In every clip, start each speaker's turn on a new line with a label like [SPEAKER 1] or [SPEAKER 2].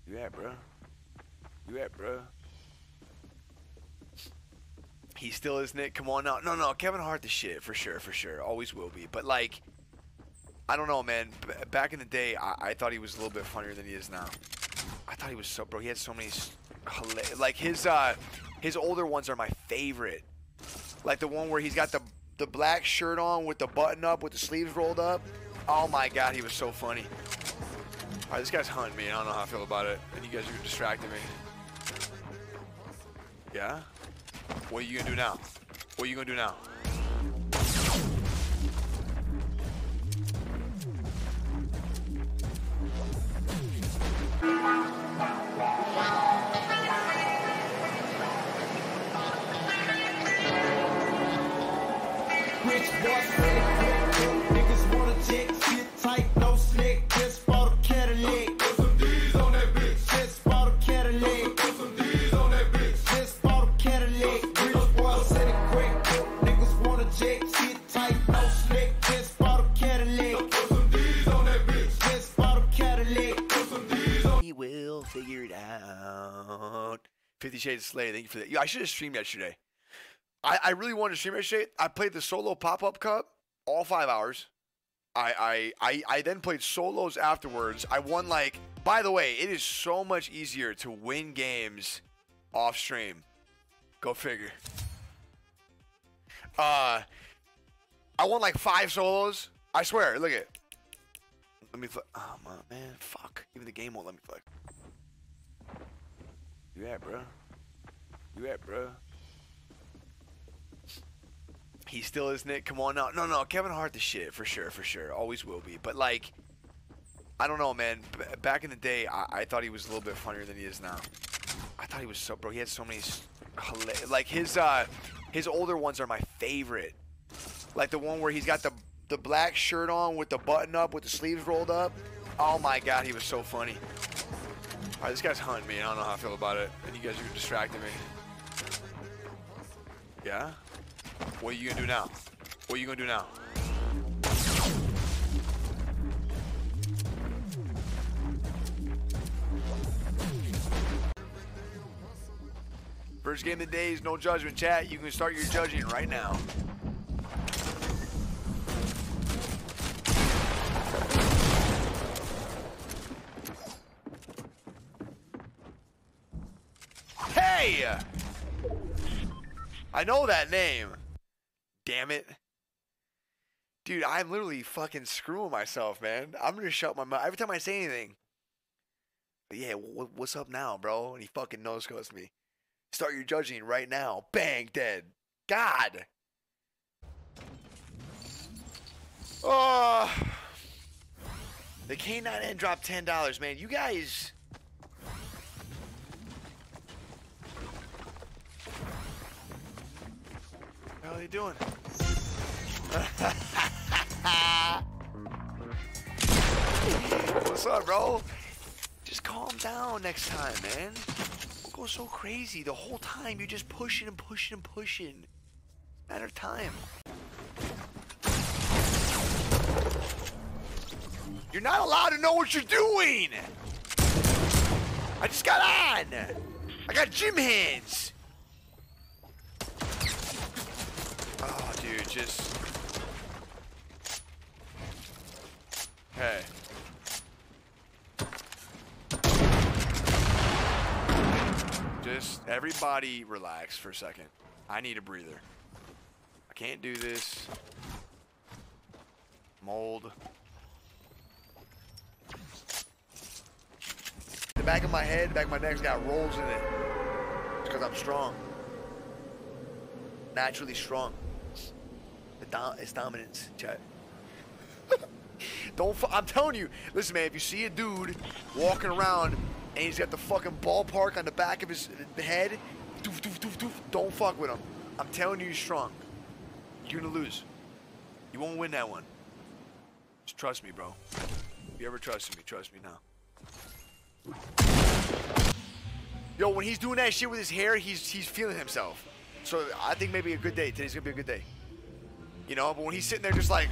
[SPEAKER 1] You at, bro? You at, bro? He still is, Nick. Come on now. No, Kevin Hart the shit for sure, always will be. But like, I don't know, man. Back in the day, I thought he was a little bit funnier than he is now. I thought he was so, bro. He had so many, like his older ones are my favorite. Like the one where he's got the black shirt on with the button up, with the sleeves rolled up. Oh my God, he was so funny. All right, this guy's hunting me. I don't know how I feel about it, and you guys are distracting me. Yeah. What are you gonna do now? What are you gonna do now?
[SPEAKER 2] Rich boy, slick, niggas wanna check, shit tight, no slick, just bought a Cadillac. Put some D's on that bitch. Just bought a Cadillac. Put some D's on that bitch. Just bought a Cadillac. Rich boy, said it quick, niggas wanna check, shit tight, no slick, just bought a Cadillac. Put some D's on that bitch. Just bought a Cadillac. Put some D's on.
[SPEAKER 1] We will figure it out. 50 Shades of Slay, thank you for that. Yo, I should have streamed yesterday. I really wanted to stream yesterday. I played the solo pop-up cup all 5 hours. I then played solos afterwards. I won, like, by the way, it is so much easier to win games off stream. Go figure. I won like 5 solos. I swear, look at. Let me flick. Oh man, fuck. Even the game won't let me flick. You at, bro? You at, bro? He still is, Nick. Come on now. No, Kevin Hart the shit for sure, always will be. But like, I don't know, man. Back in the day, I thought he was a little bit funnier than he is now. I thought he was so, bro. He had so many, like his older ones are my favorite. Like the one where he's got the black shirt on with the button up, with the sleeves rolled up. Oh my God, he was so funny. All right, this guy's hunting me. I don't know how I feel about it, and you guys are distracting me. Yeah. What are you gonna do now? What are you gonna do now? First game of the day is no judgment, chat. You can start your judging right now. Hey! I know that name. Damn it. Dude, I'm literally fucking screwing myself, man. I'm gonna shut my mouth every time I say anything. But yeah, what's up now, bro? And he fucking no-scopes me. Start your judging right now. Bang, dead. God. Oh. The K9N dropped $10, man. You guys. What are you doing? What's up, bro? Just calm down next time, man. Don't go so crazy. The whole time you're just pushing and pushing and pushing. Matter of time. You're not allowed to know what you're doing. I just got on. I got gym hands. Oh, dude, just. Hey. Just everybody relax for a second. I need a breather. I can't do this. Mold. The back of my head, the back of my neck's got rolls in it. It's because I'm strong. Naturally strong. It's dominance, chat. I'm telling you, listen, man, if you see a dude walking around and he's got the fucking ballpark on the back of his head, doof, doof, doof, doof, don't fuck with him. I'm telling you, he's strong. You're gonna lose. You won't win that one. Just trust me, bro. If you ever trusted me, trust me now. Yo, when he's doing that shit with his hair, he's feeling himself. So I think maybe a good day. Today's gonna be a good day. You know, but when he's sitting there just like,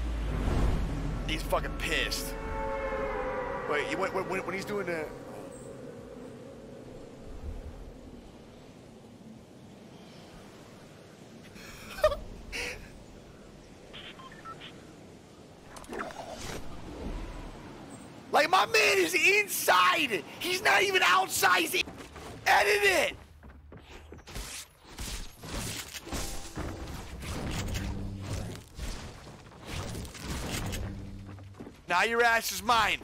[SPEAKER 1] he's fucking pissed. Wait, when he's doing the... Like, my man is inside. He's not even outside. He's edit it. Now your ass is mine.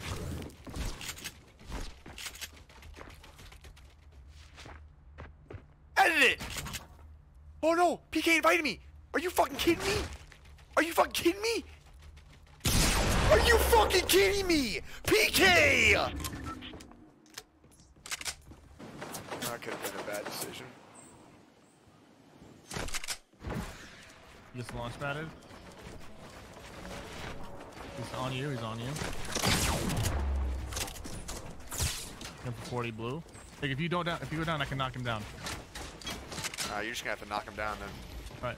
[SPEAKER 1] Edit it. Oh no, PK invited me. Are you fucking kidding me? Are you fucking kidding me? Are you fucking kidding me? PK! That could have been a bad decision.
[SPEAKER 3] Just launch padded. He's on you, he's on you. Him for 40 blue. Like if you go down, I can knock him down.
[SPEAKER 1] You're just gonna have to knock him down then.
[SPEAKER 3] Right.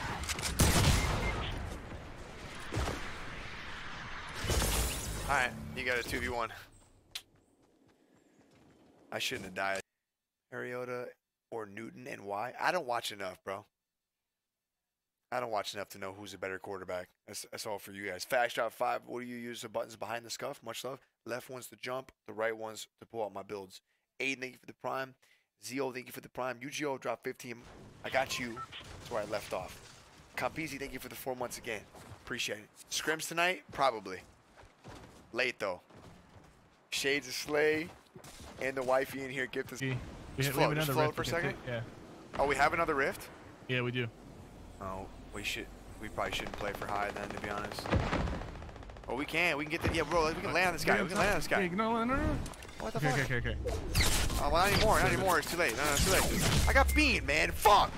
[SPEAKER 1] Alright, you got a 2v1. I shouldn't have died. Mariota or Newton and why? I don't watch enough, bro. I don't watch enough to know who's a better quarterback. That's all for you guys. Fast Shot 5, what do you use the buttons behind the scuff? Much love. Left one's to jump, the right one's to pull out my builds. Aiden, thank you for the prime. Zio, thank you for the prime. UGO, drop 15. I got you. That's where I left off. Campisi, thank you for the 4 months again. Appreciate it. Scrims tonight? Probably. Late, though. Shades of Slay and the wifey in here. Get this.
[SPEAKER 3] We have
[SPEAKER 1] float
[SPEAKER 3] another rift
[SPEAKER 1] for a second?
[SPEAKER 3] Yeah.
[SPEAKER 1] Oh, we have another rift?
[SPEAKER 3] Yeah, we do.
[SPEAKER 1] Oh, we probably shouldn't play for high then, to be honest. Oh, we can get the, yeah, bro, we can land on this guy. We can land on this guy.
[SPEAKER 3] No.
[SPEAKER 1] What the
[SPEAKER 3] Okay,
[SPEAKER 1] fuck?
[SPEAKER 3] okay.
[SPEAKER 1] Oh, well, not anymore. It's too late. No, it's too late. I got beamed, man. Fuck.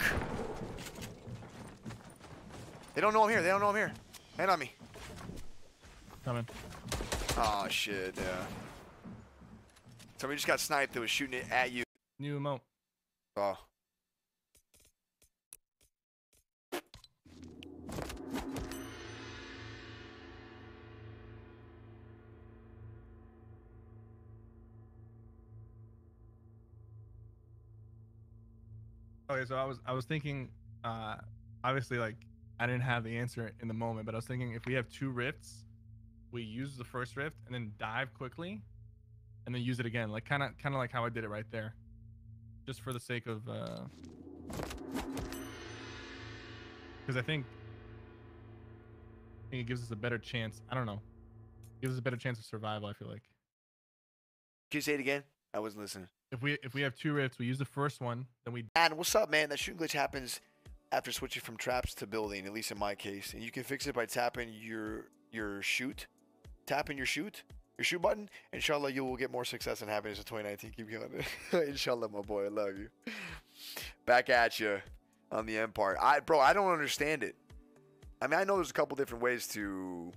[SPEAKER 1] They don't know I'm here. Hand on me.
[SPEAKER 3] Coming.
[SPEAKER 1] Oh, shit, yeah. Somebody just got sniped that was shooting it at you.
[SPEAKER 3] New emote.
[SPEAKER 1] Oh.
[SPEAKER 3] Okay, so I was thinking, obviously, like, I didn't have the answer in the moment, but I was thinking if we have 2 rifts, we use the first rift and then dive quickly, and then use it again, like kind of like how I did it right there, just for the sake of, because I think it gives us a better chance. I don't know, gives us a better chance of survival. I feel like.
[SPEAKER 1] Can you say it again? I wasn't listening.
[SPEAKER 3] If we have 2 rifts, we use the first one, then we.
[SPEAKER 1] And what's up, man? That shooting glitch happens after switching from traps to building, at least in my case. And you can fix it by tapping your shoot. Tapping your shoot button. Inshallah, you will get more success and happiness in 2019. Keep going. Inshallah, my boy. I love you. Back at you on the end part. Bro, I don't understand it. I mean, I know there's a couple different ways to.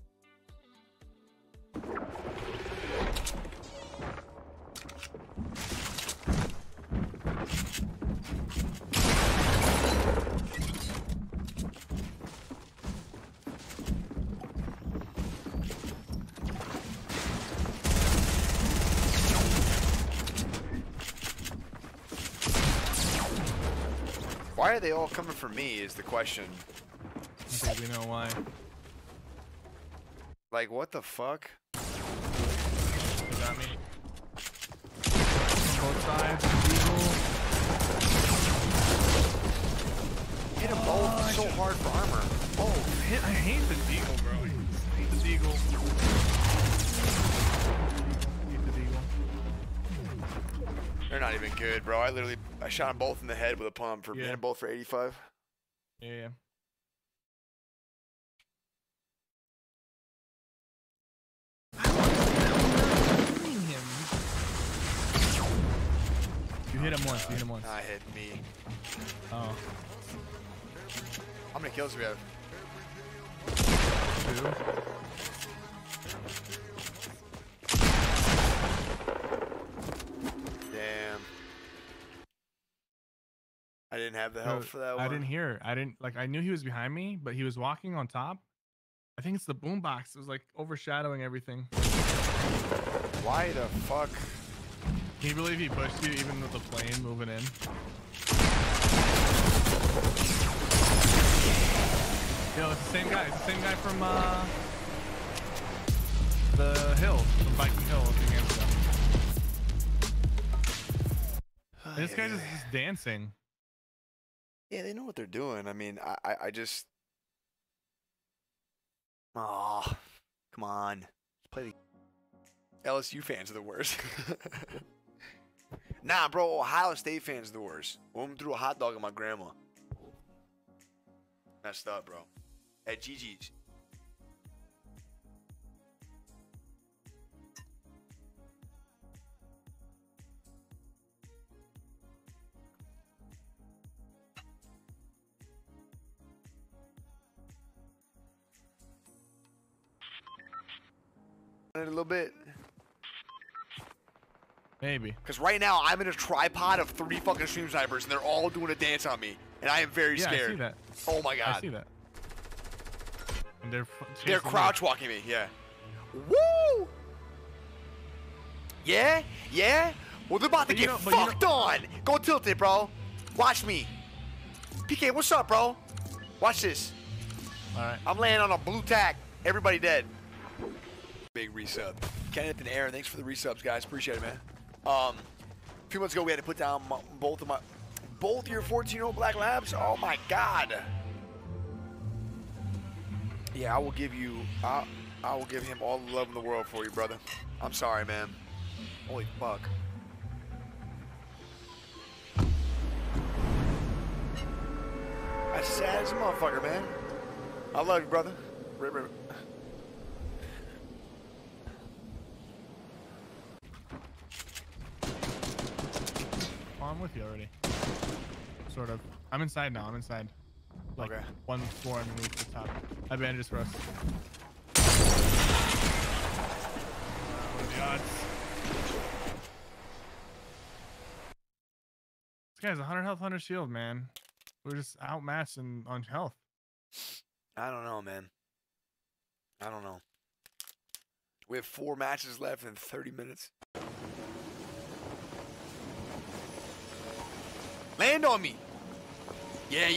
[SPEAKER 1] Why are they all coming for me is the question.
[SPEAKER 3] I think we know why.
[SPEAKER 1] Like, what the fuck?
[SPEAKER 3] They got me. Both sides.
[SPEAKER 1] Hit them both so hard for armor.
[SPEAKER 3] Oh, I hate the Deagle, bro. I hate the Deagle.
[SPEAKER 1] They're not even good, bro. I shot them both in the head with a pump for being both for 85.
[SPEAKER 3] Yeah. You hit him once.
[SPEAKER 1] I hit me.
[SPEAKER 3] Oh.
[SPEAKER 1] How many kills do we have?
[SPEAKER 3] 2.
[SPEAKER 1] Damn. I didn't have the health for that one.
[SPEAKER 3] I didn't hear. I knew he was behind me, but he was walking on top. I think it's the boombox. It was like overshadowing everything.
[SPEAKER 1] Why the fuck?
[SPEAKER 3] Can you believe he pushed you even with the plane moving in? Yo, it's the same guy. It's the same guy from the hill, from Viking Hills. this guy's just dancing.
[SPEAKER 1] Yeah, they know what they're doing. I mean, I just. Oh, come on. Let's play the LSU fans are the worst. Nah, bro, Ohio State fans are the worst. Woman threw a hot dog at my grandma. Messed up, bro. At Gigi's. A little bit.
[SPEAKER 3] Maybe.
[SPEAKER 1] Because right now, I'm in a tripod of 3 fucking stream snipers, and they're all doing a dance on me. And I am very scared.
[SPEAKER 3] I see that.
[SPEAKER 1] Oh my god.
[SPEAKER 3] I see that. And
[SPEAKER 1] they're crouch walking me, yeah. Woo! Yeah? Yeah? Well, they're about to get fucked on. Go tilt it, bro. Watch me. PK, what's up, bro? Watch this.
[SPEAKER 3] Alright.
[SPEAKER 1] I'm laying on a blue tack. Everybody dead. Big resub. Kenneth and Aaron, thanks for the resubs, guys. Appreciate it, man. A few months ago, we had to put down both your 14-year-old black labs. Oh my god. Yeah, I will give him all the love in the world for you, brother. I'm sorry, man. Holy fuck. That's sad as a motherfucker, man. I love you, brother. Rip.
[SPEAKER 3] I'm with you already. Sort of. I'm inside now. I'm inside. Like
[SPEAKER 1] okay.
[SPEAKER 3] 1 floor underneath the top. I have bandages for us. What are the odds? This guy's 100 health, 100 shield, man. We're just outmatched on health.
[SPEAKER 1] I don't know, man. I don't know. We have 4 matches left in 30 minutes. Land on me. Yeah.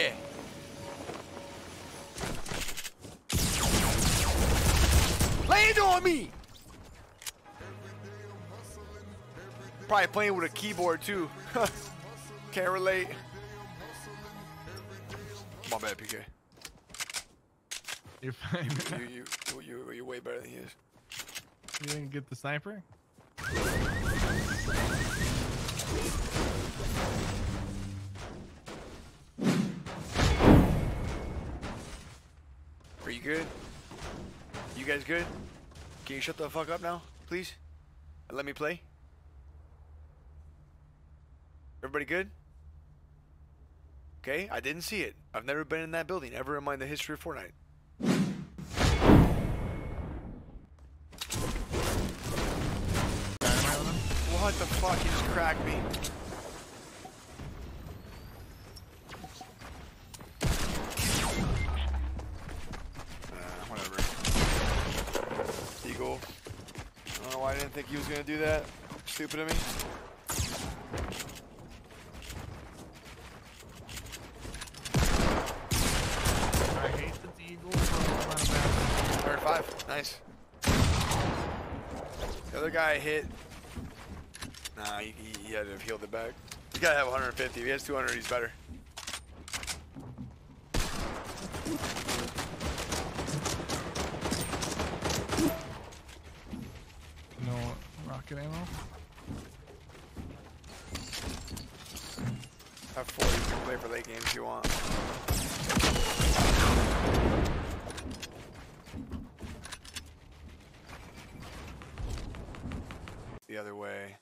[SPEAKER 1] Land on me. Probably playing with a keyboard too. Can't relate. My bad, PK.
[SPEAKER 3] You're fine.
[SPEAKER 1] You're way better than he is.
[SPEAKER 3] You didn't get the sniper?
[SPEAKER 1] Are you good? You guys good? Can you shut the fuck up now, please? And let me play? Everybody good? Okay, I didn't see it. I've never been in that building ever in the history of Fortnite. What the fuck? You just cracked me. Whatever. Eagle. I don't know why I didn't think he was gonna do that. Stupid of me.
[SPEAKER 3] I hate the Eagle.
[SPEAKER 1] 105. Nice. The other guy hit. Nah, he had to have healed it back. He's gotta have 150. If he has 200, he's better.
[SPEAKER 3] No rocket ammo?
[SPEAKER 1] I have 40. You can play for late games if you want. The other way.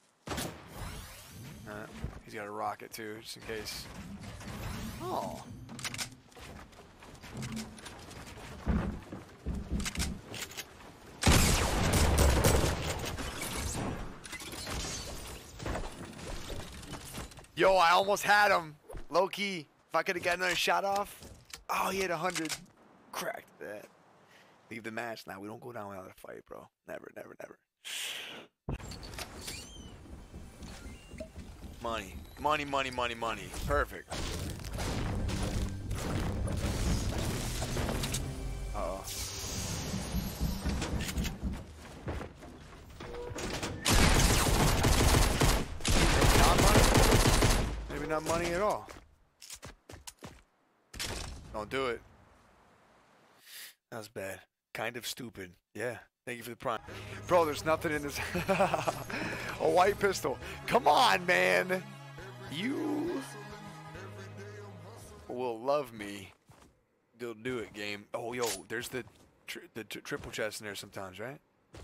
[SPEAKER 1] He's got a rocket too, just in case. Oh. Yo, I almost had him. Low key. If I could have got another shot off. Oh, he had 100. Cracked that. Leave the match. Nah, we don't go down without a fight, bro. Never. Money. Perfect. Uh-oh. Not money? not money at all. Don't do it. That was bad. Kind of stupid. Yeah. Thank you for the prime. Bro, there's nothing in this. A white pistol. Come on, man. You will love me. They'll do it, game. Oh, yo, there's the triple chest in there sometimes, right?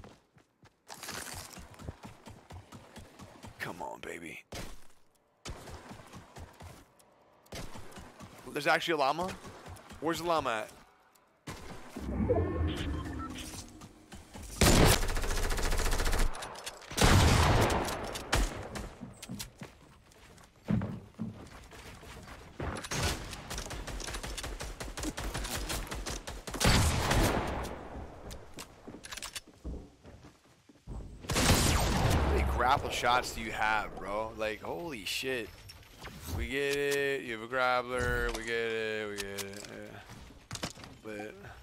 [SPEAKER 1] Come on, baby. There's actually a llama? Where's the llama at? Grapple shots do you have, bro? Like, holy shit. We get it. You have a grappler. We get it. We get it. Yeah. But